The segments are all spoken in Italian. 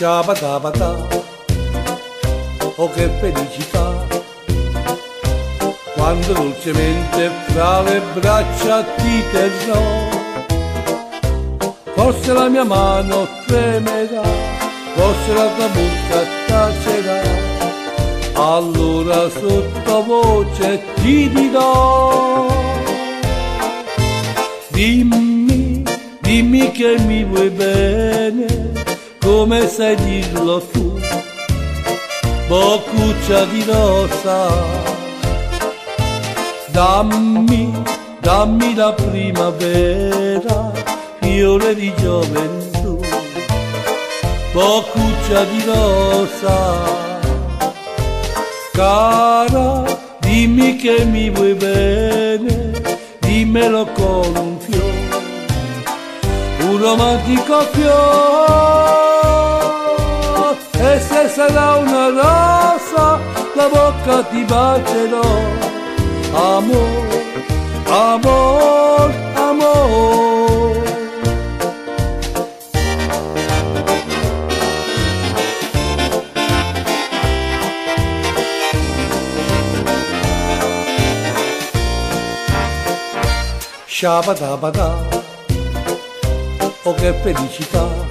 Sciabatapata, oh che felicità, quando dolcemente fra le braccia ti terrò, forse la mia mano tremerà, forse la tua bocca tacerà, allora sottovoce ti dirò, dimmi, dimmi che mi vuoi bene, come sai dirlo tu, boccuccia di rosa, dammi, dammi la primavera, fiore di gioventù, boccuccia di rosa, cara, dimmi che mi vuoi bene, dimmelo con un fiore, un romantico fiore. E se sarà una rosa, la bocca ti bacerò, amor, amor, amor. Sciabatapata, oh che felicità,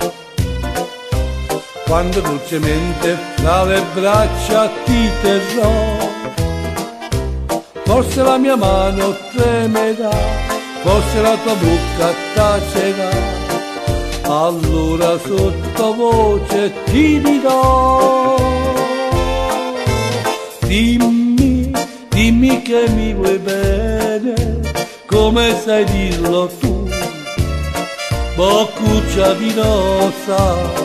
quando dolcemente fra le braccia ti terrò, forse la mia mano tremerà, forse la tua bocca tacerà, allora sottovoce ti dirò, dimmi, dimmi che mi vuoi bene, come sai dirlo tu, boccuccia di rosa,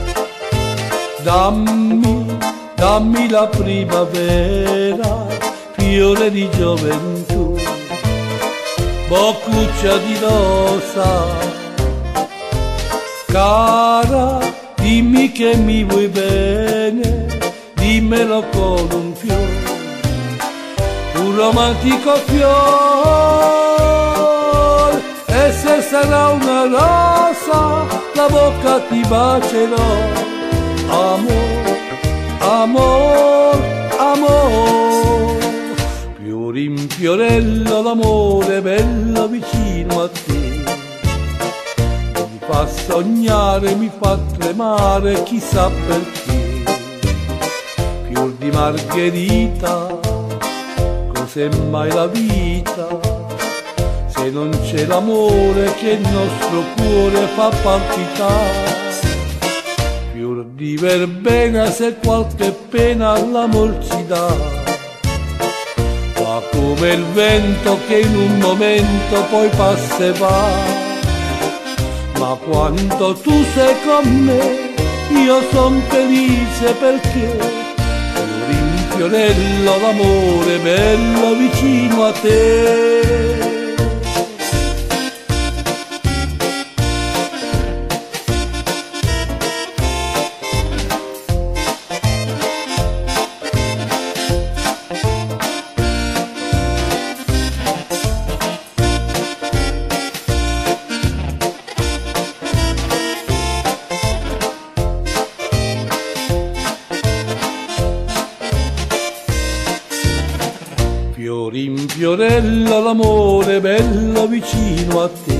dammi, dammi la primavera, fiore di gioventù, boccuccia di rosa, cara, dimmi che mi vuoi bene, dimmelo con un fiore, un romantico fiore. E se sarà una rosa, la bocca ti bacerò, amor, amor, amor. Fiore in fiorello l'amore bello vicino a te, mi fa sognare, mi fa tremare, chissà perché. Fior di margherita, cos'è mai la vita, se non c'è l'amore che il nostro cuore fa palpitare. Fior di verbena, se qualche pena l'amor ci dà, ma come il vento che in un momento poi passa e va. Ma quando tu sei con me, io son felice perché fior in fiorello l'amore bello vicino a te. Fiori in fiorello l'amore bello vicino a te,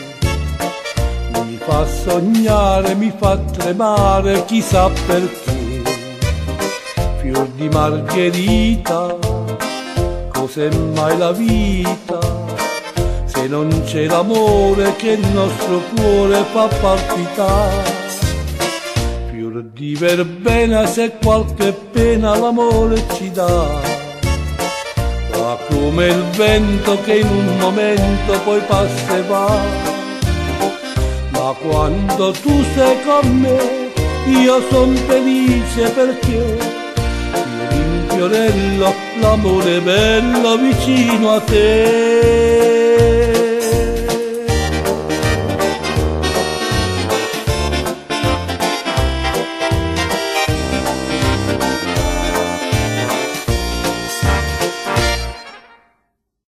mi fa sognare, mi fa tremare, chissà perché. Fior di margherita, cos'è mai la vita, se non c'è l'amore che il nostro cuore fa palpitare. Fior di verbena, se qualche pena l'amore ci dà, ma come il vento che in un momento poi passa e va. Ma quando tu sei con me, io son felice perché fior in fiorello l'amore bello vicino a te.